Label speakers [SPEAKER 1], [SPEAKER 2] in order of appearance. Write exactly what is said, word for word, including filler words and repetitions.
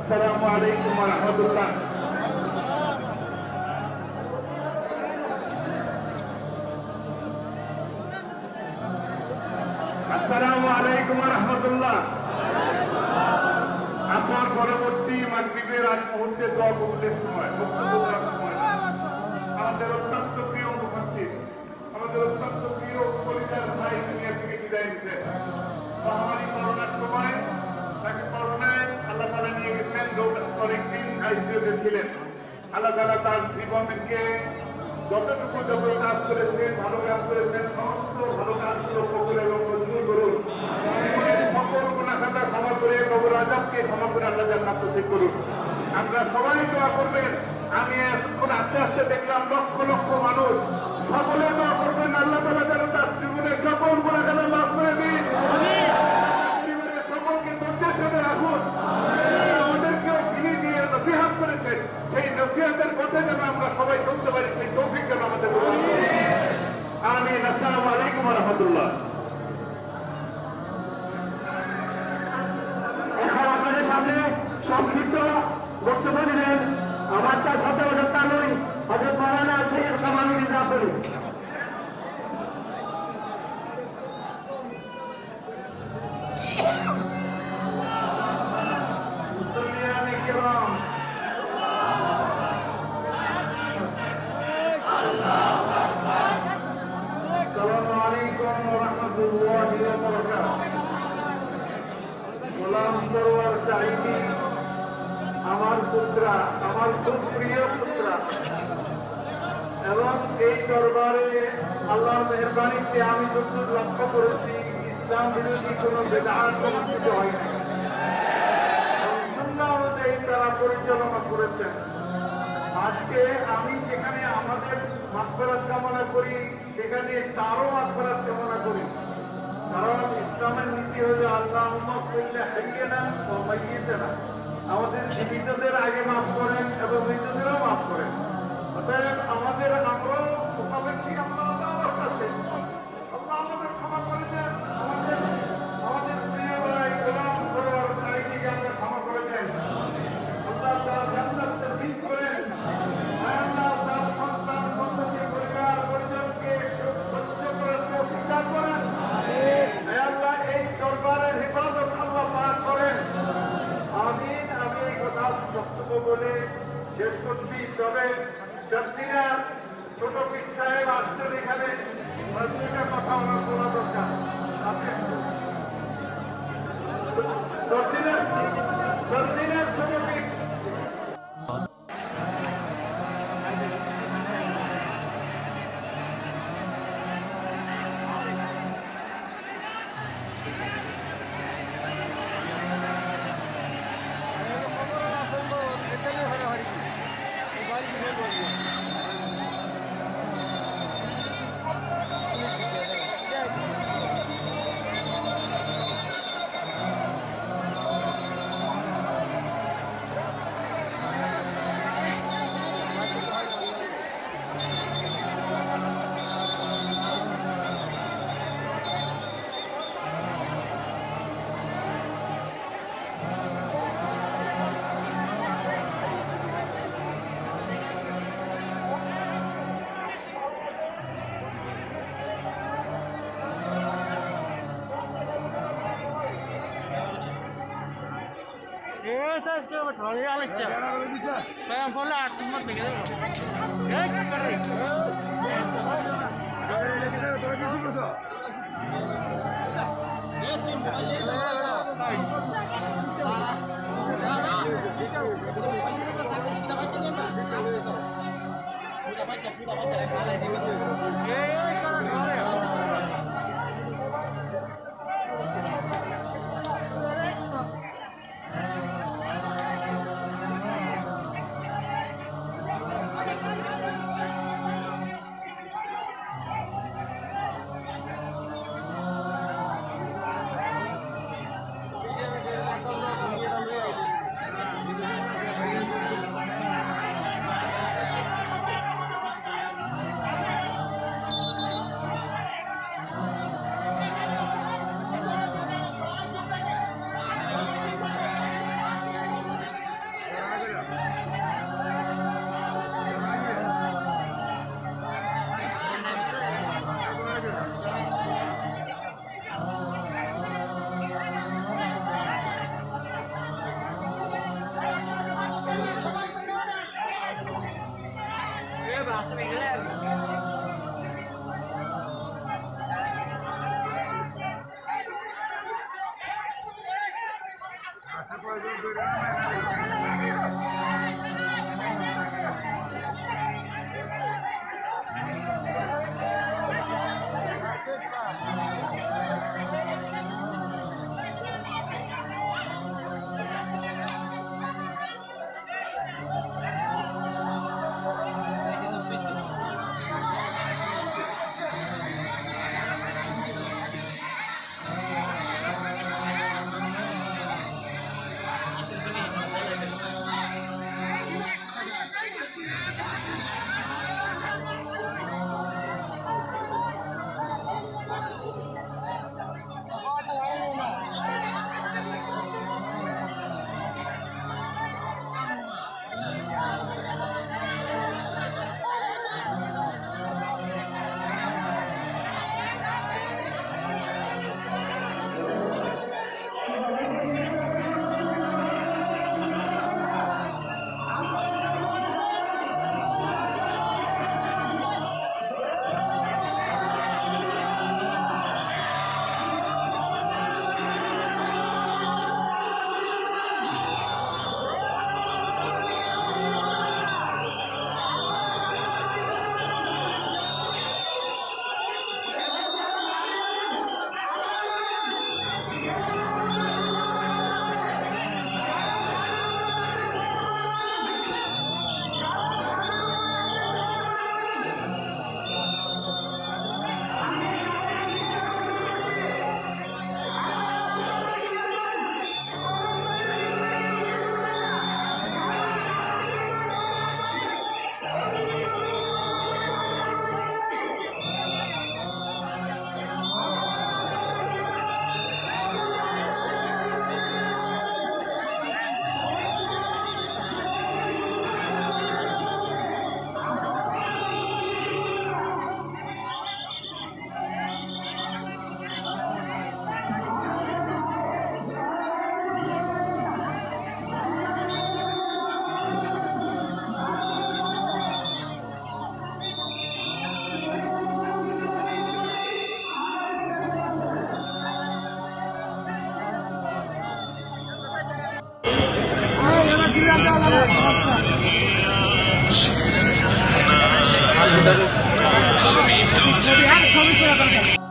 [SPEAKER 1] আসসালামু আলাইকুম ওয়া রাহমাতুল্লাহ। আসসালামু আলাইকুম ওয়া রাহমাতুল্লাহ। আসর পরবর্তী মাগরিবের আগ মুহূর্তে দোয়া কবুলের সময়, বক্তব্য দেওয়ার সময় আমাদের অত্যন্ত প্রিয় মুফাসসির, আমাদের অত্যন্ত প্রিয় পরিচার ভাই দুনিয়া থেকে বিদায় নিতেন। মহামারী করোনার সময় তাকে করোনায় আল্লাহ তাআলা নিয়ে গেছেন, অনেকদিন আইসিইউতে ছিলেন। আল্লাহ তাআলা তার জীবনকে যতটুকু যত কাজ করেছেন, ভালো কাজ করেছেন, সমস্ত ভালো কাজগুলো কবুল এবং মঞ্জুর করুন। সকল গুনাহ খাতা ক্ষমা করে কবর আযাবকে ক্ষমা করে আল্লাহ জান্নাত নসিব করুন। আপনারা সবাই দোয়া করবেন। আমি এখন আস্তে আস্তে দেখলাম লক্ষ লক্ষ মানুষ, সকলে দোয়া করবেন আল্লাহ তাআলা যেন তার জীবনের সকল গুনাহ খাতা মাফ করে দিন, জীবনের সকলকে ধৈর্যের সাথে রাখুন। আমাদেরকেও ফিরিয়ে দিয়ে নসিহত করেছেন, সেই নসিহতের পথে যেন আমরা সবাই চলতে পারি, সেই তৌফিক যেন আমাদের আমিন। আসসালামু আলাইকুম ওয়া রাহমাতুল্লাহ। এখন আপনাদের সামনে সংক্ষিপ্ত বক্তব্য দিলেন আমার তার সাথে অযোধ্যা নই হযরত মাওলানা সৈয়দ কামাল জাফরি। মুসল্লিয়ানে কিরাম, আসসালামু আলাইকুম ওয়া রাহমাতুল্লাহি ওয়া বারাকাতুহু। গোলাম সরওয়ার সাঈদী আমার পুত্রা, আমার খুব প্রিয় পুত্রা, এবং এই দরবারে আল্লাহর মেহেরবানিতে আমি যতদূর লক্ষ্য করেছি ইসলাম বিরোধী কোন বেদাত অনুষ্ঠিত হয় না, সুন্নাহ অনুযায়ী তারা পরিচালনা করেছেন। আজকে আমি যেখানে আমাদের মাগফিরাত কামনা করি, সেখানে তারও মাগফিরাত কামনা করি। কারণ ইসলামের নীতি হলো আল্লাহুম্মা কুল্লি হাইয়িনা ওয়া মাইয়িতিনা, আমাদের জীবিতদের আগে মাফ করেন এবং মৃতদেরও মাফ করেন। অতএব আমাদের আমরাও মুখাপেক্ষী আমরা আল্লাহর কাছে, আল্লাহ আমাদের ক্ষমা করে দেন। আমাদের আমাদের প্রিয় ভাই গোলাম সরওয়ার সাঈদীকে আমরা ক্ষমা করে দেন। আল্লাহ তাআলা জান্নাত নসিব করেন। আল্লাহ তার সন্তান সন্ততি পরিবার পরিজনকে সহ্য করার তৌফিক দান করেন। আল্লাহ এই দরবারের হেফাজত আল্লাহ পাক করেন। আমিন। আমি এই কথা বক্তব্য বলে শেষ করছি। তবে সবজিরা ছোট পীর সাহেব আসছেন এখানে, দুইটা কথা আমার বলা দরকার। সবজিরা সবজিরা ছোট পীর
[SPEAKER 2] ¿Sabes qué? Me trae a la chava. Pero por la arte más me quedé. ¿Qué? ¿Qué carré?
[SPEAKER 3] আমি